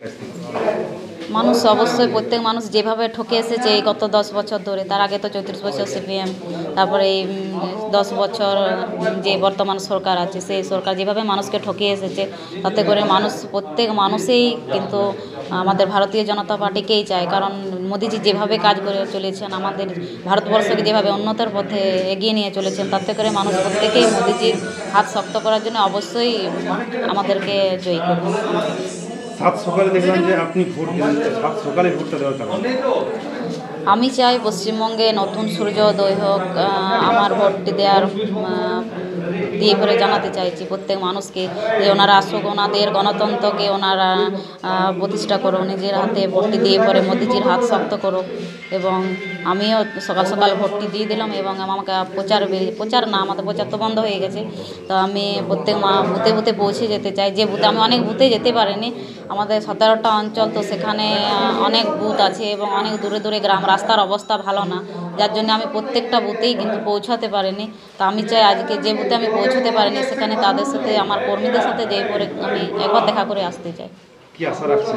মানুষ অবশ্যই প্রত্যেক মানুষ যেভাবে ঠকে এসেছে এই গত 10 বছর ধরে, তার আগে তো 34 বছর সিপিএম, তারপরে এই 10 বছর যে বর্তমান সরকার আছে সেই সরকার যেভাবে মানুষকে ঠকিয়ে এসেছে, তাতে করে প্রত্যেক মানুষই কিন্তু আমাদের ভারতীয় জনতা পার্টিকেই চায়। কারণ মোদিজি যেভাবে কাজ করে চলেছেন, আমাদের ভারতবর্ষকে যেভাবে উন্নতির পথে এগিয়ে নিয়ে চলেছেন, তাতে করে মানুষ প্রত্যেকেই মোদিজির হাত শক্ত করার জন্য অবশ্যই আমাদেরকে জয়ী করবে। সাত সকালে দেখলাম যে আপনি ভোট দিলেন, সাত সকালে ভোটটা দেওয়ার কারণ? আমি চাই পশ্চিমবঙ্গে নতুন সূর্যোদয় হোক। আমার ভোটটি দিয়ে করে জানাতে চাইছি প্রত্যেক মানুষকে যে ওনারা আসুক, ওনাদের গণতন্ত্রকে ওনারা প্রতিষ্ঠা করো, নিজের হাতে ভোটটি দিয়ে পরে মোদিজির হাত শক্ত করো। এবং আমিও সকাল সকাল ভোটটি দিয়ে দিলাম এবং আমাকে প্রচার না, আমাদের প্রচার তো বন্ধ হয়ে গেছে। তো আমি প্রত্যেক বুথে বুথে পৌঁছে যেতে চাই। যে বুথে আমি অনেক বুথে যেতে পারিনি, আমাদের 17টা অঞ্চল, তো সেখানে অনেক বুথ আছে এবং অনেক দূরে দূরে গ্রাম, রাস্তার অবস্থা ভালো না, যার জন্য আমি প্রত্যেকটা বুথেই কিন্তু পৌঁছাতে পারিনি। তো আমি চাই আজকে যে বুথে আমি পৌঁছাতে পারিনি সেখানে তাদের সাথে, আমার কর্মীদের সাথে যেয়ে পরে আমি একবার দেখা করে আসতে চাই। কি আশা রাখছেন?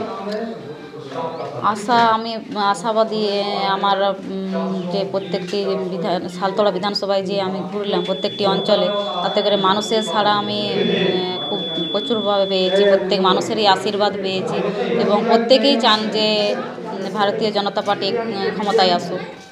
আমি আশাবাদী। আমার যে প্রত্যেকটি সালতলা বিধানসভায় যে আমি ঘুরলাম প্রত্যেকটি অঞ্চলে, তাতে করে মানুষের ছাড়া আমি খুব প্রচুরভাবে পেয়েছি, প্রত্যেক মানুষেরই আশীর্বাদ পেয়েছি এবং প্রত্যেকেই চান যে ভারতীয় জনতা পার্টি ক্ষমতায় আসুক।